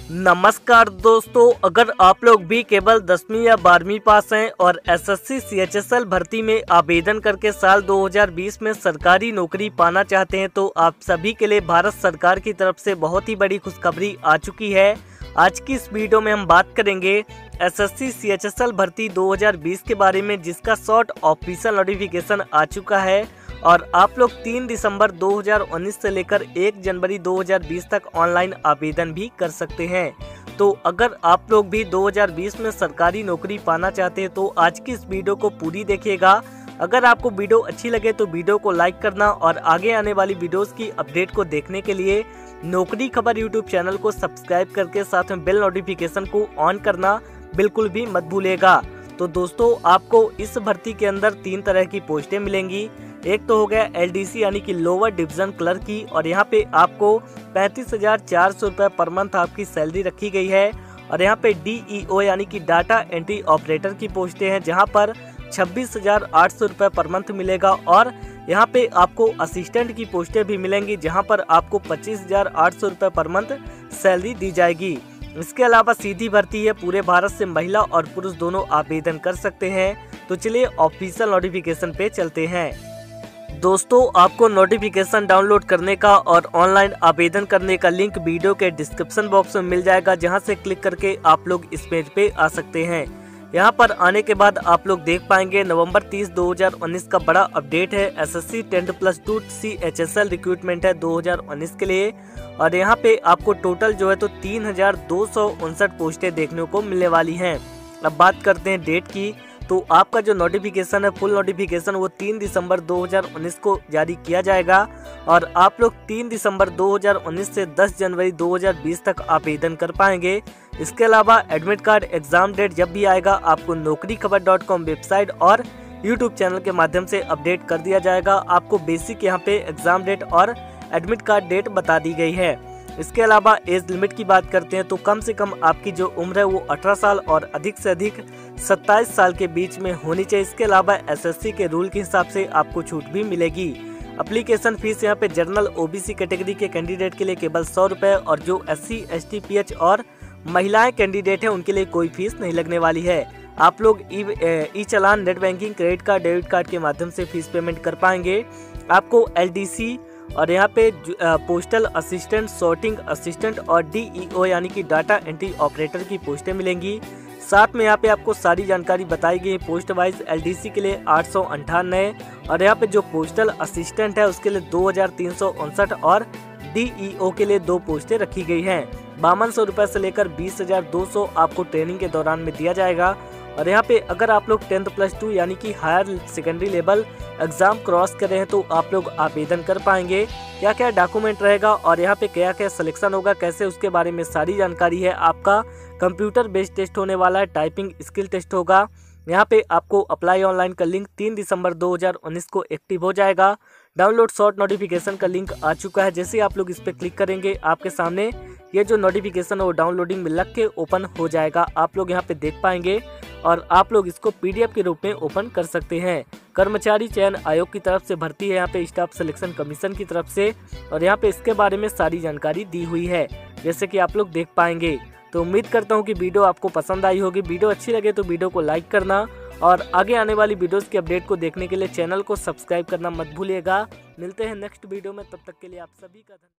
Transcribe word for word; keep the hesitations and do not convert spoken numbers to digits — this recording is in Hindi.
नमस्कार दोस्तों, अगर आप लोग भी केवल दसवीं या बारहवीं पास हैं और एसएससी सीएचएसएल भर्ती में आवेदन करके साल दो हज़ार बीस में सरकारी नौकरी पाना चाहते हैं तो आप सभी के लिए भारत सरकार की तरफ से बहुत ही बड़ी खुशखबरी आ चुकी है। आज की इस वीडियो में हम बात करेंगे एसएससी सीएचएसएल भर्ती दो हज़ार बीस के बारे में, जिसका शॉर्ट ऑफिशियल नोटिफिकेशन आ चुका है और आप लोग तीन दिसंबर दो हज़ार उन्नीस से लेकर एक जनवरी दो हज़ार बीस तक ऑनलाइन आवेदन भी कर सकते हैं। तो अगर आप लोग भी दो हज़ार बीस में सरकारी नौकरी पाना चाहते हैं तो आज की इस वीडियो को पूरी देखिएगा। अगर आपको वीडियो अच्छी लगे तो वीडियो को लाइक करना और आगे आने वाली वीडियोस की अपडेट को देखने के लिए नौकरी खबर यूट्यूब चैनल को सब्सक्राइब करके साथ में बेल नोटिफिकेशन को ऑन करना बिल्कुल भी मत भूलिएगा। तो दोस्तों, आपको इस भर्ती के अंदर तीन तरह की पोस्टें मिलेंगी। एक तो हो गया एलडीसी यानी कि लोअर डिवीजन क्लर्क की, और यहाँ पे आपको पैंतीस हजार चार सौ रुपये पर मंथ आपकी सैलरी रखी गई है। और यहाँ पे डीईओ यानी कि डाटा एंट्री ऑपरेटर की पोस्टें हैं, जहाँ पर छब्बीस हजार आठ सौ रुपये पर मंथ मिलेगा। और यहाँ पे आपको असिस्टेंट की पोस्टें भी मिलेंगी, जहाँ पर आपको पच्चीस हजार आठ सौ रुपये पर मंथ सैलरी दी जाएगी। इसके अलावा सीधी भर्ती है, पूरे भारत से महिला और पुरुष दोनों आवेदन कर सकते हैं। तो चलिए ऑफिशियल नोटिफिकेशन पे चलते हैं। दोस्तों, आपको नोटिफिकेशन डाउनलोड करने का और ऑनलाइन आवेदन करने का लिंक वीडियो के डिस्क्रिप्शन बॉक्स में मिल जाएगा, जहां से क्लिक करके आप लोग इस पेज पे आ सकते हैं। यहां पर आने के बाद आप लोग देख पाएंगे नवंबर तीस दो हज़ार उन्नीस का बड़ा अपडेट है। SSC tenth plus two CHSL recruitment है दो हज़ार उन्नीस के लिए, और यहाँ पे आपको टोटल जो है तो तीन हजार दो सौ उनसठ पोस्टें देखने को मिलने वाली हैं। अब बात करते हैं डेट की, तो आपका जो नोटिफिकेशन है फुल नोटिफिकेशन वो तीन दिसंबर दो हज़ार उन्नीस को जारी किया जाएगा, और आप लोग तीन दिसंबर दो हज़ार उन्नीस से दस जनवरी दो हज़ार बीस तक आवेदन कर पाएंगे। इसके अलावा एडमिट कार्ड एग्जाम डेट जब भी आएगा आपको Naukri Khabar dot com website और यूट्यूब चैनल के माध्यम से अपडेट कर दिया जाएगा। आपको बेसिक यहाँ पे एग्जाम डेट और एडमिट कार्ड डेट बता दी गई है। इसके अलावा एज लिमिट की बात करते हैं तो कम से कम आपकी जो उम्र है वो अठारह साल और अधिक से अधिक सत्ताईस साल के बीच में होनी चाहिए। इसके अलावा एसएससी के रूल के हिसाब से आपको छूट भी मिलेगी। एप्लीकेशन फीस यहाँ पे जनरल ओबीसी कैटेगरी के कैंडिडेट के लिए केवल सौ रुपये, और जो एससी एसटी पीएच और महिलाएं कैंडिडेट हैं उनके लिए कोई फीस नहीं लगने वाली है। आप लोग e, e challan, net banking, credit card, debit card के माध्यम से फीस पेमेंट कर पाएंगे। आपको एलडीसी और यहाँ पे पोस्टल असिस्टेंट, सॉर्टिंग असिस्टेंट और डीईओ यानी कि डाटा एंट्री ऑपरेटर की पोस्टें मिलेंगी। साथ में यहाँ पे आपको सारी जानकारी बताई गई है। पोस्ट वाइज एलडीसी के लिए आठ सौ अंठानवे, और यहाँ पे जो पोस्टल असिस्टेंट है उसके लिए दो हजार तीन सौ उनसठ, और डीईओ के लिए दो पोस्टें रखी गई हैं। बावन सौ रुपये से लेकर बीस हजार दो सौ आपको ट्रेनिंग के दौरान में दिया जाएगा। और यहाँ पे अगर आप लोग टेंथ प्लस टू यानी कि higher secondary level exam cross कर रहे हैं तो आप लोग आवेदन कर पाएंगे। क्या क्या डॉक्यूमेंट रहेगा और यहाँ पे क्या क्या सिलेक्शन होगा, कैसे, उसके बारे में सारी जानकारी है। आपका कंप्यूटर बेस्ड टेस्ट होने वाला है, टाइपिंग स्किल टेस्ट होगा। यहाँ पे आपको अप्लाई ऑनलाइन का लिंक तीन दिसंबर दो हज़ार उन्नीस को एक्टिव हो जाएगा। डाउनलोड शॉर्ट नोटिफिकेशन का लिंक आ चुका है। जैसे आप लोग इस पर क्लिक करेंगे आपके सामने ये जो नोटिफिकेशन है वो डाउनलोडिंग में लग के ओपन हो जाएगा। आप लोग यहाँ पे देख पाएंगे और आप लोग इसको पीडीएफ के रूप में ओपन कर सकते हैं। कर्मचारी चयन आयोग की तरफ से भर्ती है, यहाँ पे स्टाफ सिलेक्शन कमीशन की तरफ से, और यहाँ पे इसके बारे में सारी जानकारी दी हुई है, जैसे कि आप लोग देख पाएंगे। तो उम्मीद करता हूँ कि वीडियो आपको पसंद आई होगी। वीडियो अच्छी लगे तो वीडियो को लाइक करना और आगे आने वाली वीडियोस की अपडेट को देखने के लिए चैनल को सब्सक्राइब करना मत भूलिएगा। मिलते हैं नेक्स्ट वीडियो में, तब तक के लिए आप सभी का धन्यवाद।